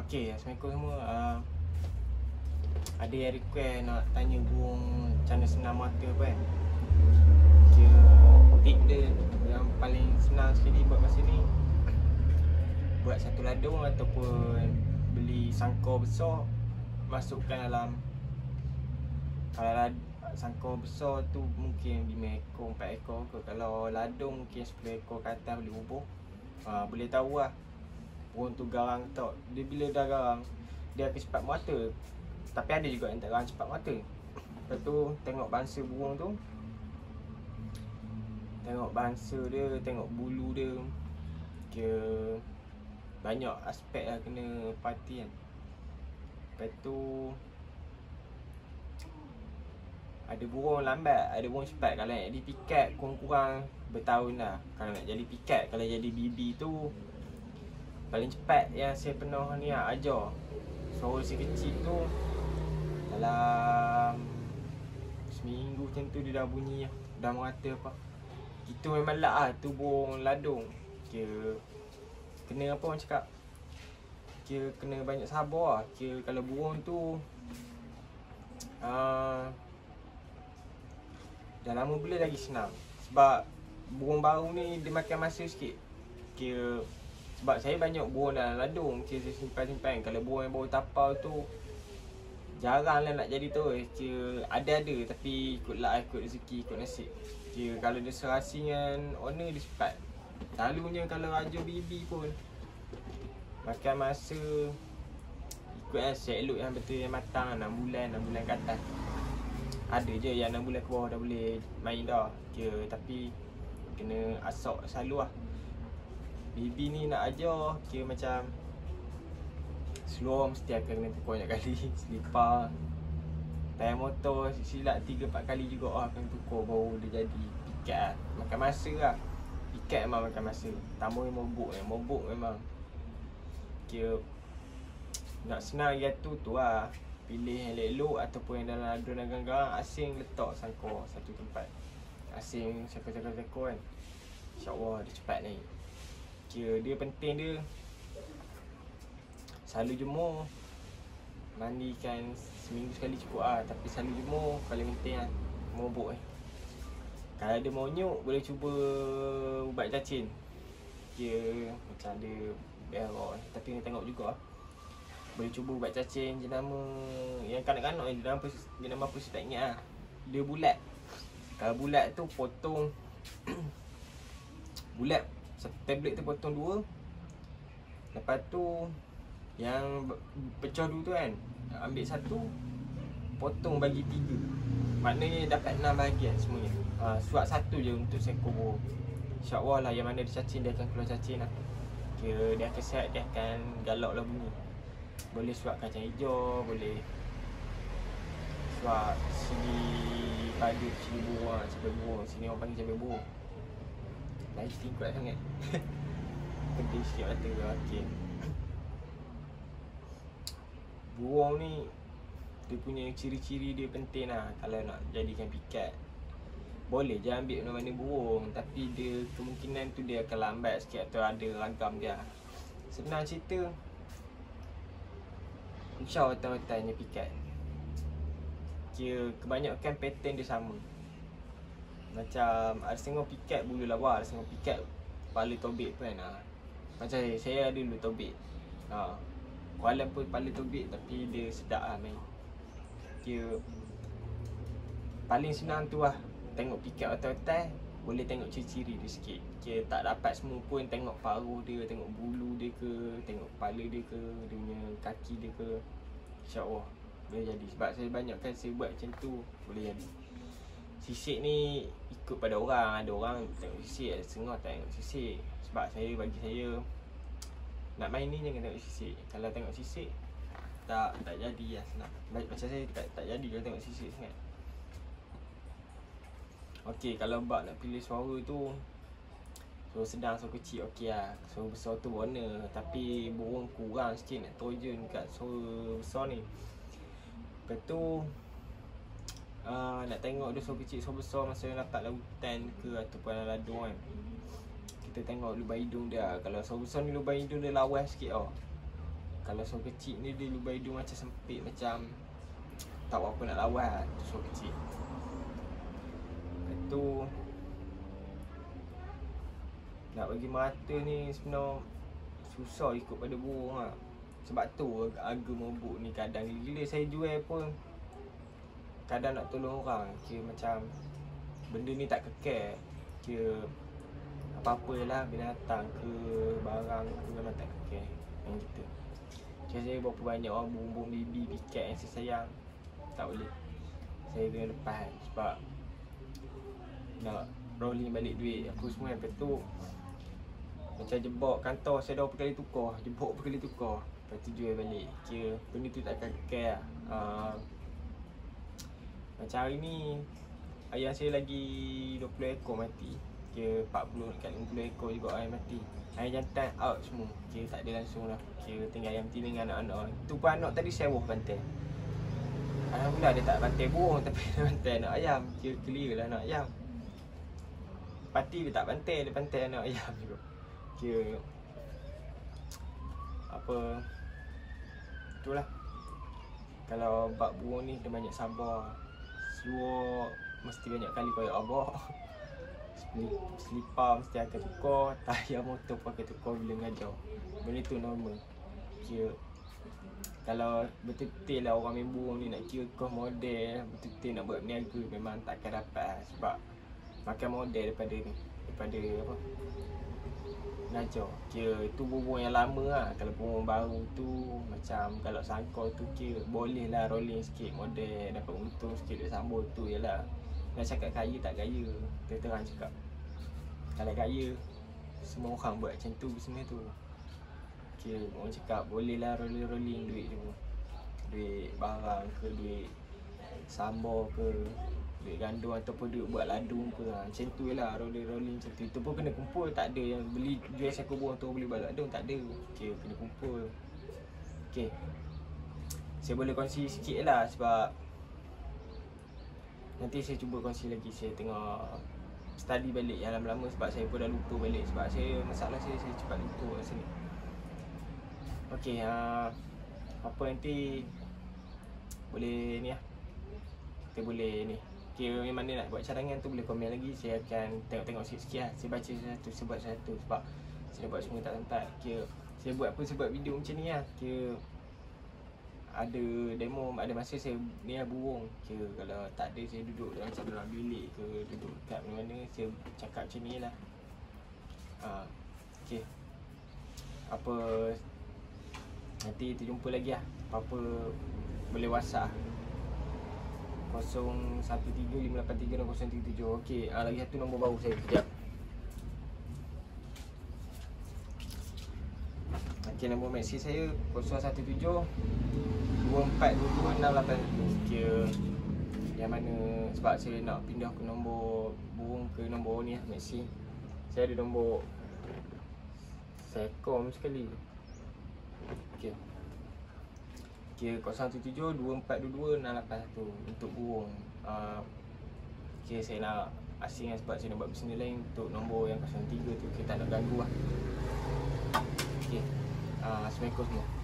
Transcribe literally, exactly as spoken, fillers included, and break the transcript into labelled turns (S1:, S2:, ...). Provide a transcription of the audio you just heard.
S1: Okey, Assalamualaikum semua. uh, Ada yang request nak tanya burung macam mana senam mata apa kan. Kira tip dia yang paling senang sekali buat masa ni, buat satu ladung ataupun beli sangkar besar, masukkan dalam. Kalau lad, sangkar besar tu mungkin lima ekor, empat ekor ke. Kalau ladung mungkin sepuluh ekor ke atas boleh bubuh. uh, Boleh tahu lah burung tu garang tak. Dia bila dah garang, dia akan cepat mata. Tapi ada juga yang tak garang cepat mata. Lepas tu tengok bangsa burung tu, tengok bangsa dia, tengok bulu dia. Kira banyak aspek lah kena perhati kan. Lepas tu ada burung lambat, ada burung cepat. Kalau nak jadi pikat kurang-kurang bertahun lah. Kalau nak jadi pikat, kalau jadi B B tu paling cepat yang saya pernah ni lah, ajar. Suara si kecil tu dalam seminggu macam tu dia dah bunyi lah, dah merata apa. Itu memang lak lah, tu burung ladung. Kira kena apa orang cakap, kira kena banyak sabar lah. Kira kalau burung tu uh, dah lama boleh lagi senang. Sebab burung baru ni dia makan masa sikit. Kira sebab saya banyak burung dalam ladung, kira saya simpan-simpan. Kalau burung yang baru tapau tu jarang lah nak jadi tu. Kira ada-ada tapi ikut luck, ikut rezeki, ikut nasib. Kira kalau dia serasi dengan owner dia cepat. Selalunya kalau raja B B pun makan masa ikut yang set look yang betul, yang matang enam bulan, enam bulan ke atas. Ada je yang enam bulan ke bawah dah boleh main dah. Kira tapi kena asok selalu lah. B B ni nak ajar, kira macam slow mesti akan kena tukar banyak kali. Selipar, tayar motor silap tiga empat kali juga lah akan tukar baru dia jadi pikat lah. Makan masa lah. Pikat memang makan masa. Tambah yang mobok, yang mobok memang kira nak senang dia tu tu lah. Pilih yang elok ataupun yang dalam aduan garang-garang, asing letak sangkar satu tempat. Asing sangkar-sangkar kan, InsyaAllah dia cepat naik. Kira dia penting dia selalu jemur. Mandikan seminggu sekali cukup lah. Tapi selalu jemur paling penting lah. Mobok eh. Kalau ada monyuk boleh cuba ubat cacing. Kira macam ada berak eh. Tapi kena tengok juga lah. Boleh cuba ubat cacing jenama yang kanak-kanak ni, jenama apa, jenama apa saya tak ingat lah. Dia bulat. Kalau bulat tu potong bulat satu tablet tu potong dua. Lepas tu yang pecah dulu tu kan, ambil satu, potong bagi tiga. Maknanya dapat enam bahagian semuanya. ha, Suap satu je untuk seekor burung. InsyaAllah lah yang mana dia cacing, dia akan keluar cacing lah. Kira dia akan sihat, dia akan galak lah bunyi. Boleh suap kacang hijau, boleh suap sini pada cili burung, cabai burung. Sini orang panggil cabai burung. Lain tingkat sangat. Pedih sikit mata ke. Okay. Burung ni dia punya ciri-ciri dia penting lah. Kalau nak jadikan pikat, boleh je ambil mana-mana burung, tapi dia kemungkinan tu dia akan lambat sikit atau ada ragam dia. Senang cerita, InsyaAllah otak-otaknya pikat. Kira kebanyakan pattern dia sama. Macam ada setengah pikat bulu lawa, ada setengah pikat kepala tobek pun kan. ha. Macam saya, saya ada dulu tobek. ha. Walaupun kepala tobek tapi dia sedap lah main. Kira paling senang tu lah. Tengok pikat otak-otak, boleh tengok ciri-ciri dia sikit. Kira tak dapat semua pun tengok paruh dia, tengok bulu dia ke, tengok kepala dia ke, dia punya kaki dia ke. InsyaAllah boleh jadi. Sebab saya banyak kan saya buat macam tu, boleh jadi. Sisik ni ikut pada orang. Ada orang tengok sisik, ada setengah tak tengok sisik. Sebab saya, bagi saya, nak main ni jangan tengok sisik. Kalau tengok sisik tak tak jadi lah senang. Macam saya tak, tak jadi kalau tengok sisik sangat. Okey, kalau bak nak pilih suara tu, suara sedang, suara kecil okey lah. Suara besar tu warna. Tapi burung kurang sikit nak terjun kat suara besar ni. Lepas tu uh, nak tengok dia suara kecil, suara besar masa yang dapat lautan ke ataupun ladung kan. Kita tengok lubang hidung dia. Kalau suara besar ni lubang hidung dia lawas sikit tau. Kalau so kecil ni dia lubang hidung macam sempit, macam tak apa nak lawan. Tu so kecil. Lepas tu nak bagi merata ni sebenarnya susah ikut pada burung lah. Sebab tu harga mabuk ni kadang gila saya jual pun kadang nak tolong orang. Kira macam benda ni tak kekal. Kira apa-apa lah, binatang ke barang ke memang tak kekal. Yang gitu. Kira saya berapa banyak orang burung-burung baby, pikat yang saya sayang, tak boleh. Saya kena lepas sebab nak rolling balik duit aku semua. Lepas tu macam jebak kantor saya dah berapa kali tukar, jebak berapa kali tukar, lepas tu jual balik. Kira benda tu takkan kekal lah. uh, Macam hari ni ayam saya lagi dua puluh ekor mati. Kira empat puluh dekat lima puluh ekor juga ayam mati. Ayam jantan out semua. Kira tak ada langsung lah. Kira tinggal ayam betina dengan anak-anak. Tu pun anak tadi sewa bantai. Alhamdulillah dia tak bantai burung tapi dia bantai anak ayam. Kira clear lah anak ayam. Pati dia tak bantai, dia bantai anak ayam juga. Kira apa, itulah. Kalau bab burung ni dia banyak sabar. Seluar mesti banyak kali koyak abah. Selipar mesti akan tukar, tayar motor pun akan tukar bila mengajar. Benda tu normal. Kira kalau betul-betul lah orang main burung ni nak kira kos model, betul-betul nak buat berniaga, memang takkan dapat. Sebab makan model daripada ni, daripada apa, mengajar. Kira tu burung yang lama lah. Kalau burung baru tu macam kalau sangkor tu kira boleh lah rolling sikit model, dapat untung sikit duit sambung tu je lah. Nak cakap kaya tak kaya, terang cakap. Kalau kaya semua orang buat macam tu bisnes tu. Kira orang cakap boleh lah rolling-rolling duit tu. Duit barang ke, duit sambal ke, duit gandum ataupun duit buat ladung ke. Ha, macam tu je lah, rolling-rolling macam tu. Itu pun kena kumpul, tak ada yang beli jual seekor burung tu beli buat ladung, tak ada. Okay, kena kumpul. Okay, saya boleh kongsi sikit lah sebab nanti saya cuba kongsi lagi. Saya tengah study balik yang lama-lama sebab saya pun dah lupa balik. Sebab saya, masalah saya, saya cepat lupa kat sini. Okay, uh, apa nanti boleh ni lah, kita boleh ni. Okay, yang mana nak buat cadangan tu boleh komen lagi. Saya akan tengok-tengok sikit-sikit lah. Saya baca satu, saya buat satu. Sebab saya buat semua tak sempat. Kira saya buat apa, saya buat video macam ni lah. Kira ada demo, ada masa saya ni lah burung. Kira kalau tak ada saya duduk dalam, macam dalam bilik ke, duduk kat mana-mana, saya cakap macam ni lah. uh, Okay, apa, nanti kita jumpa lagi lah. Apa-apa boleh WhatsApp kosong satu tiga lima lapan tiga kosong tiga tujuh. Okay, uh, lagi satu nombor baru saya, kejap. Okay, nombor Maxi saya kosong satu tujuh dua empat dua dua enam lapan satu. Kira yang mana sebab saya nak pindah ke nombor burung ke nombor ni lah, Maxi. Saya ada nombor Sekom sekali. Okay, okay, kosong satu tujuh dua empat dua dua enam lapan satu untuk burung. uh, Okay, saya nak asing lah sebab saya nak buat bisnes lain. Untuk nombor yang kosong tiga tu kita tak nak ganggu lah. Okay, uh, Assalamualaikum semua.